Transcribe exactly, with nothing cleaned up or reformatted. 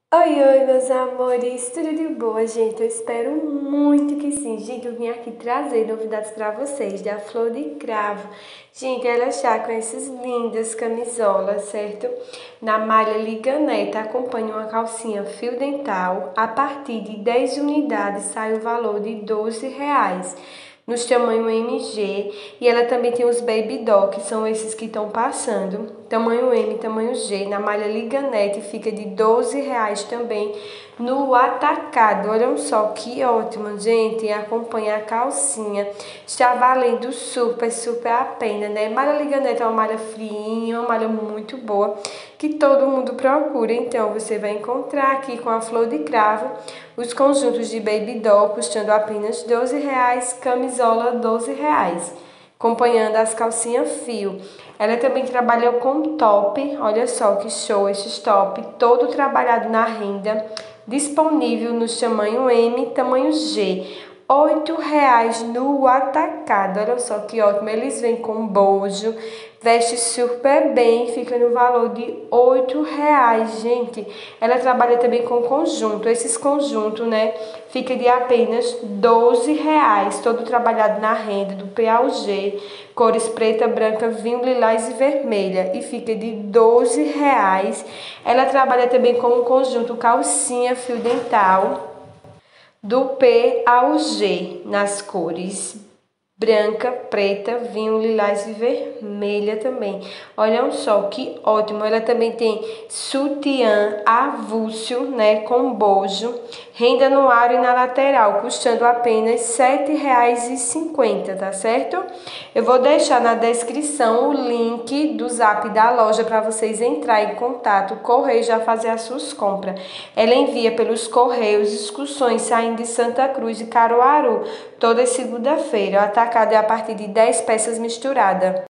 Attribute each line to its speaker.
Speaker 1: Oi, oi, meus amores, tudo de boa, gente? Eu espero muito que sim. Gente, eu vim aqui trazer novidades para vocês da Flor de Cravo. Gente, ela está com essas lindas camisolas, certo? Na malha liganeta, acompanha uma calcinha fio dental. A partir de dez unidades sai o valor de doze reais. Nos tamanho M G, e ela também tem os Baby Doll, que são esses que estão passando, tamanho M, tamanho G, na malha liganete, fica de doze reais também no atacado. Olha só que ótimo, gente, e acompanha a calcinha, está valendo super, super a pena, né? Malha liganete é uma malha friinha, uma malha muito boa, que todo mundo procura. Então você vai encontrar aqui com a Flor de Cravo os conjuntos de Baby Doll custando apenas doze reais, camisola doze reais, acompanhando as calcinhas fio. Ela também trabalhou com top, olha só que show esses top, todo trabalhado na renda, disponível no tamanho M, tamanho G. oito reais no atacado, olha só que ótimo, eles vêm com bojo, veste super bem, fica no valor de oito reais, gente. Ela trabalha também com conjunto, esses conjuntos, né, fica de apenas doze reais, todo trabalhado na renda, do P ao G, cores preta, branca, vinho, lilás e vermelha, e fica de doze reais. Ela trabalha também com um conjunto calcinha fio dental, do P ao G, nas cores branca, preta, vinho, lilás e vermelha também. Olha só que ótimo. Ela também tem sutiã avulso, né, com bojo, renda no aro e na lateral, custando apenas sete reais e cinquenta centavos, tá certo? Eu vou deixar na descrição o link do zap da loja para vocês entrarem em contato, correio, já fazer as suas compras. Ela envia pelos correios excursões saindo de Santa Cruz e Caruaru, toda segunda-feira. O atacado é a partir de dez peças misturadas.